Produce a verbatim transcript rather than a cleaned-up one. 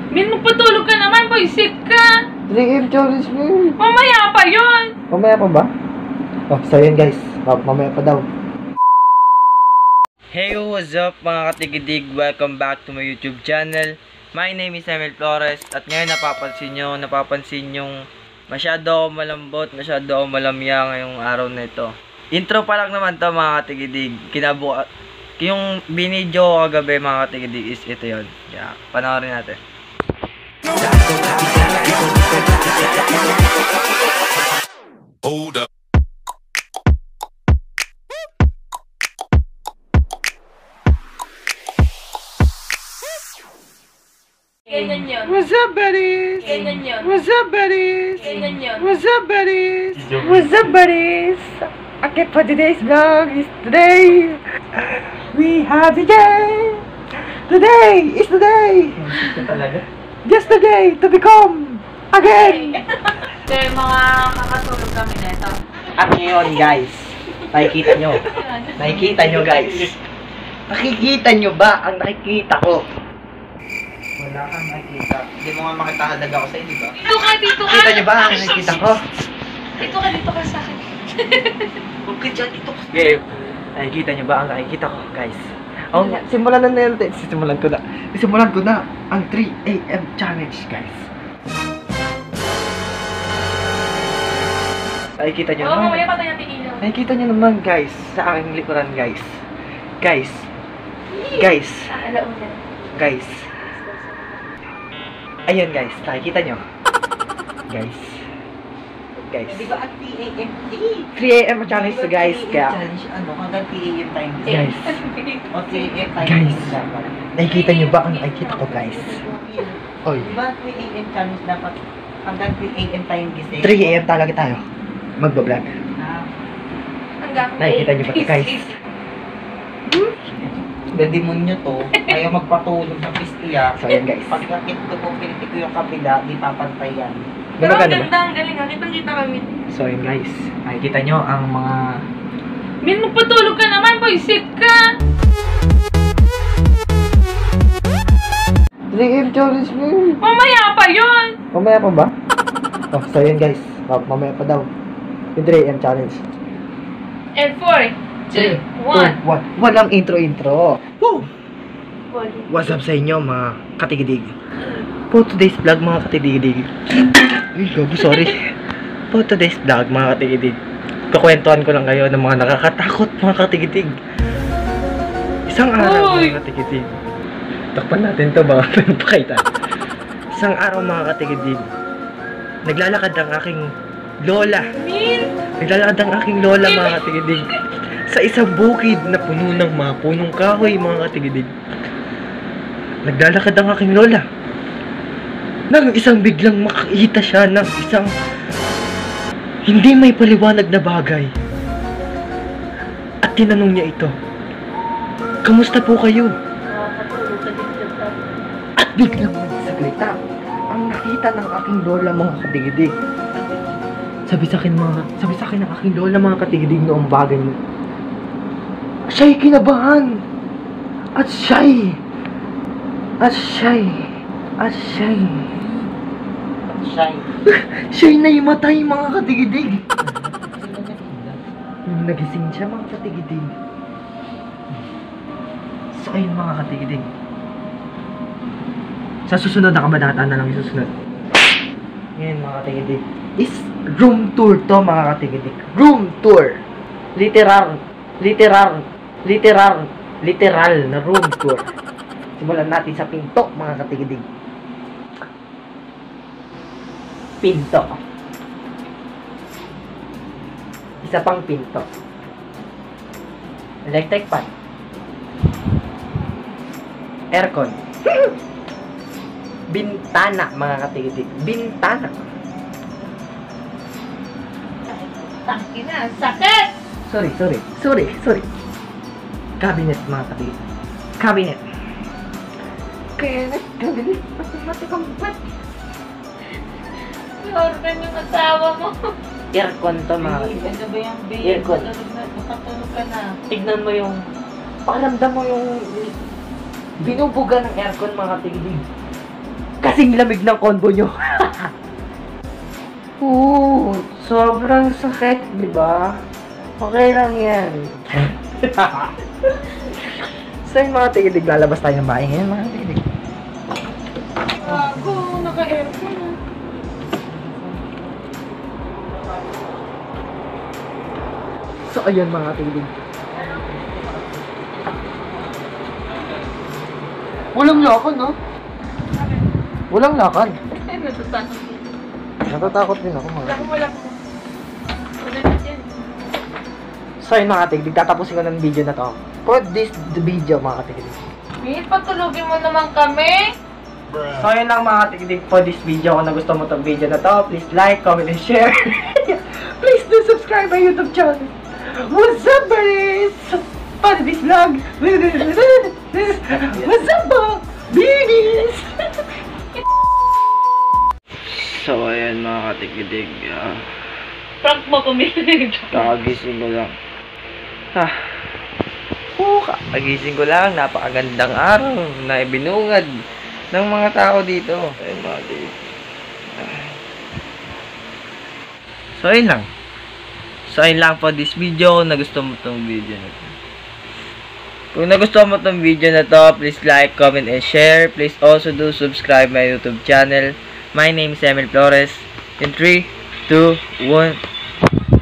Min, magpatulog ka naman, boysit ka! three A M challenge mo. Mamaya pa yun! Mamaya pa ba? Oh, so yun guys. Mamaya pa daw. Hey, what's up mga katigidig? Welcome back to my YouTube channel. My name is Emil Flores. At ngayon napapansin nyo, napapansin yung masyado ako malambot, masyado ako malamya ngayong araw na ito. Intro pa lang naman to mga katigidig. Kinabuka, yung binidyo ko kagabi mga katigidig is ito yun. Yeah, panoorin natin. Hold up. Ganyan yun. What's up, buddies? Ganyan yun. What's up, buddies? Ganyan yun. What's up, buddies? What's up, buddies? Okay, for today's vlog is today. We have the day. Today is the day. Just the day to become again. So, yung mga kakatulog kami neto. At ngayon, guys, nakikita nyo. Nakikita nyo, guys. Nakikita nyo ba ang nakikita ko? Wala kang nakikita. Hindi mo nga makitahalaga ako sa'yo, di ba? Dito ka, dito ka! Nakita nyo ba ang nakikita ko? Dito ka, dito ka sa akin. Okay, dyan, dito ka. Okay. Nakikita nyo ba ang nakikita ko, guys? Oh, simulan na na natin. Simulan ko na. Simulan ko na ang three A M challenge, guys. Nakikita nyo Oo, naman. mamaya patay natin ilaw. Nakikita nyo naman, guys, sa aking likuran, guys. Guys. Guys. Ah, alauna. Guys. Ayun, guys. Nakikita nyo. Guys. Guys. Di ba at three A M? three A M challenge to, guys. Kaya, Challenge, ano, hanggang three A M time. guys. O three A M time. Guys. dapat. Nakikita nyo ba ang nakikita ko, guys? Oy. Di ba three A M challenge dapat hanggang three A M time gising? three A M talaga tayo. Magbablog. Ah, Hanggang Nakikita nyo ba ito, guys? demonyo to. Ayaw magpatulog sa pistiya. So, ayan, guys. Pagkakit ko po, piniti ko yung kabila, di papantay yan. Pero ang Gumagana ba? ganda, ang galing ha. Kitang-kita kami. So, yun, guys. Nakikita nyo ang mga... Min, magpatulog ka naman, boysit ka! three A M challenge mo. Mamaya pa yun! Mamaya pa ba? Oh, so yun, guys. Mamaya pa daw. Yung three A M challenge. And four, two, one. Two, one. Walang intro-intro. Woo! Volume. What's up sa inyo, mga katigidig? For today's vlog, mga katigidig. Ay, gago, sorry. For today's vlog, mga katigidig. Kakwentuhan ko lang kayo ng mga nakakatakot, mga katigidig. Isang araw, Uy! mga katigidig. Takpan natin to, baka pinapakita. Isang araw, mga katigidig. Naglalakad ang aking lola. Min! Naglalakad ang aking lola, mga katigidig. Sa isang bukid na puno ng mga punong kahoy, mga katigidig. Naglalakad ang aking lola. Nang isang biglang makakita siya ng isang hindi may paliwanag na bagay. At tinanong niya ito, "Kamusta po kayo?" Nakakatulog ka din dyan. At biglang nagsasalita ang nakita ng aking lola, mga katigidig. Sabi sa akin mga, sabi sa akin ng aking lola, mga katigidig, noong bagay niya. Siya'y kinabahan. At siya'y At siya'y At siya'y Shy. Siya'y naimatay, mga katigidig. Nung nagising siya, mga katigidig. So ayun, mga katigidig. Sa susunod na kabanata na lang yung susunod. Ngayon, mga katigidig, is room tour to, mga katigidig. Room tour. Literal. Literal. Literal. Literal na room tour. Simulan natin sa pinto, mga katigidig. Pinto. Isa pang pinto. Electric fan. Aircon. Bintana, mga katigidig. Bintana. Tangina, ang sakit! Sorry, sorry. Sorry, sorry. Cabinet, mga katigidig. Cabinet. Cabinet, cabinet. Mati kang bat. Organ yung asawa mo. Aircon to, mga Babe, katigidig. ano ba yung babe? Aircon. Matulog na, makatulog ka na. Tignan mo yung, pakiramdam mo yung binubuga ng aircon, mga katigidig. kasing lamig ng combo nyo. Oo, sobrang sakit, di ba? Okay lang yan. So yung mga tigidig, lalabas tayo ng bahay ngayon, mga tigidig. Gago, naka-aircon ah. So ayun mga tigidig. Walang lakad, no? Walang lakad. Ay, natatakot. Natatakot din ako, mga Wala ko, wala ko. Wala na dyan. So yun mga tigidig, tatapusin ko ng video na to. For this the video mga tigidig. May patulogin mo naman kami. So yun lang mga tigidig for this video. Kung nagustuhan mo tong video na to, please like, comment, and share. Please do subscribe my YouTube channel. What's up, buddies? Para this vlog. What's up, po? Babies? So, ayan mga katikidig. Uh, Prank mo kumilig. kakagising ko lang. Ah. Oh, kakagising ko lang. Napakagandang araw na ibinungad ng mga tao dito. Ayan mga katikidig. Ah. So, ayun lang. So, ayun lang po this video. Kung nagustuhan mo itong video na to. Kung nagustuhan mo itong video na to, please like, comment, and share. Please also do subscribe my YouTube channel. My name is Emil Flores. In three, two, one.